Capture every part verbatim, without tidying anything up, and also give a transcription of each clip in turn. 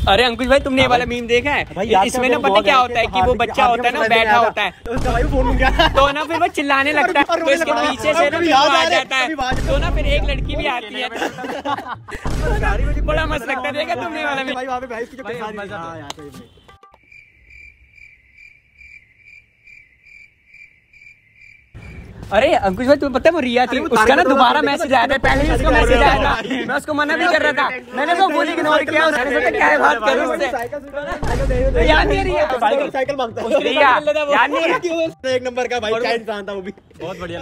अरे अंकुश भाई तुमने ये वाला मीम देखा है? इसमें ना पता क्या होता है कि वो बच्चा होता है ना बैठा होता है तो ना फिर वो चिल्लाने लगता है तो इसके पीछे से ना आ जाता है तो ना फिर एक लड़की भी आती है। बड़ा मस्त लगता है। देखा तुमने वाला मीम? अरे अंकुश भाई तुम्हें पता है वो रिया थी, उसका ना दोबारा मैसेज आया था। पहले ही उसको मैसेज आया था, मैं उसको मना भी कर रहा था, मैंने तो फुल इग्नोर किया। उसने सोचा क्या है बात करूं उससे। याद नहीं रिया साइकिल साइकिल मांगता है रिया, याद नहीं है? एक नंबर का भाई, क्या इंसान था वो भी, बहुत बढ़िया।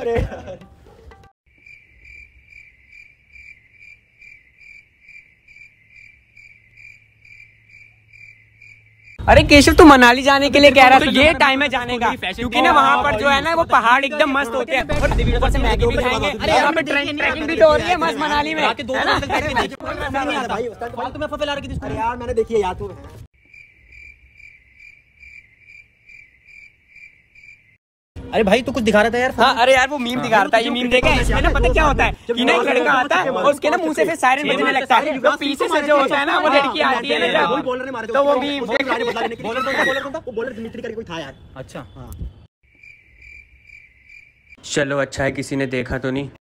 अरे केशव तू मनाली जाने के लिए कह रहा था, ये टाइम है जाने का क्योंकि ना वहाँ पर जो है ना वो पहाड़ एकदम मस्त होते हैं और ऊपर से मैगी भी खाएंगे। अरे यहाँ पे ट्रैकिंग भी तो हो रही है मस्त मनाली में। यार मैंने देखी है यार तू। अरे भाई तू कुछ दिखा रहा था यार। हाँ अरे यार वो मीम दिखा रहा था, ये मीम देखा है? इसमें ना पता क्या होता है कि ना एक लड़का आता है और उसके ना मुंह से फिर सायरन बजने लगता है, तो पीछे से जो होता है ना वो लड़की आती है ना जब, तो वो मीम बॉलर दिमित्री करके कोई था यार। अच्छा चलो अच्छा है किसी ने देखा तो नहीं।